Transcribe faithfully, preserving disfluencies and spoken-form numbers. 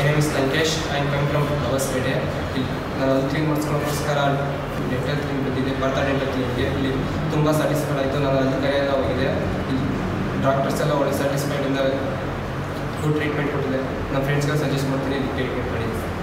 name is Lankesh. I am coming from Lavaspete. ನಾನು ಅದು clean ಮಾಡಿಸ್ಕೊಳ್ಳೋಕ್ಕೋಸ್ಕರ dental clean ಬಂದಿದೆ, ಬರ್ತಾ ಡೆಂಟಲ್ ಕ್ಲೀನ್ಗೆ. ಇಲ್ಲಿ ತುಂಬ ಸ್ಯಾಟಿಸ್ಫೈಡ್ ಆಯಿತು. ನಾನು ಅಲ್ಲಿ ಕರೆಯೆಲ್ಲ ಹೋಗಿದೆ. ಇಲ್ಲಿ ಡಾಕ್ಟರ್ಸ್ ಎಲ್ಲ ಒಳ್ಳೆ ಸ್ಯಾಟಿಸ್ಫೈಡಿಂದ ಫುಡ್ ಟ್ರೀಟ್ಮೆಂಟ್ ಕೊಟ್ಟಿದೆ. ನಮ್ಮ ಫ್ರೆಂಡ್ಸ್ಗೆ ಸಜೆಸ್ಟ್ ಮಾಡ್ತೀನಿ, ಇಲ್ಲಿ ಟ್ರೀಟ್ಮೆಂಟ್ ಮಾಡಿ.